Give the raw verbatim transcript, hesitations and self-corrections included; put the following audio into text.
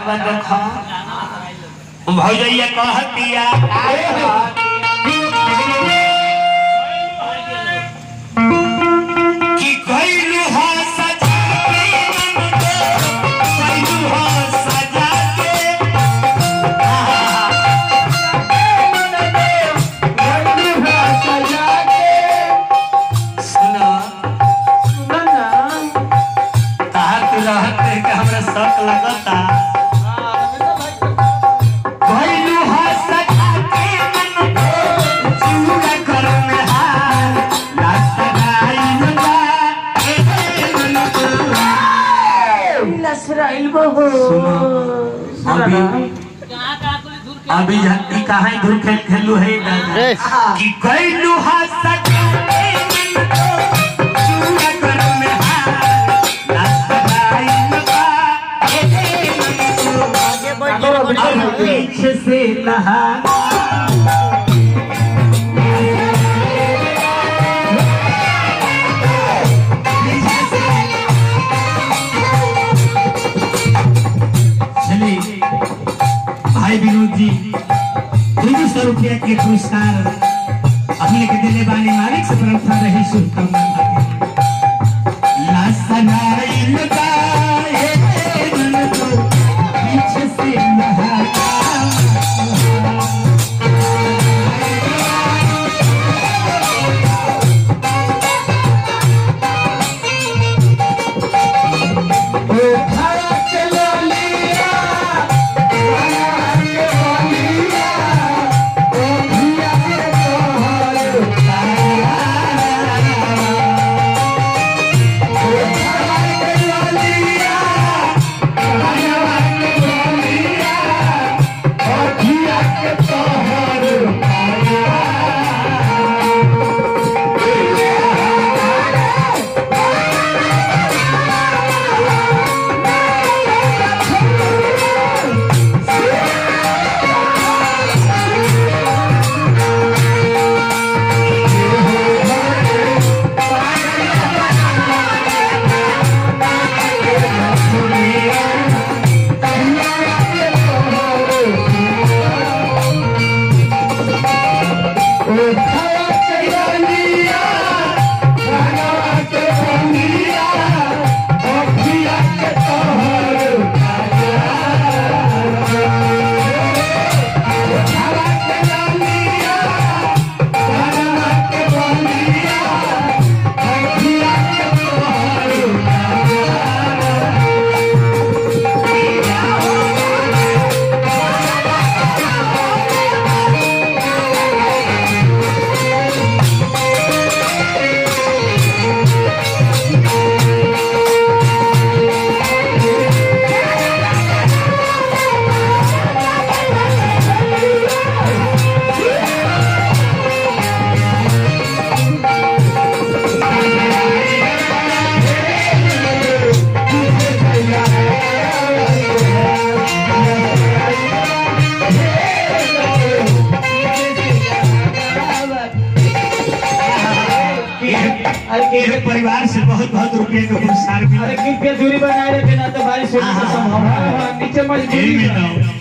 देखो भौजैया कहतिया कि कइलू हो सजा के कइलू हो सजा के कइलू हो सजा के सुनो सुनो ना तार तू रहते के हमरा शक लगता अभी अभी कहाँ धूल खेल खेलू है कि कइलू पीछे से नहा भाई विनोद जी दो सौ रुपया के पुरस्कार अपने के दिले बानी मालिक से प्रार्थना रही शुभकामना पीछे से परिवार से बहुत बहुत रुपये का पुरस्कार मिला। अरे दूरी बनाए रखे ना तो बारिश होने की संभावना नीचे मजबूरी में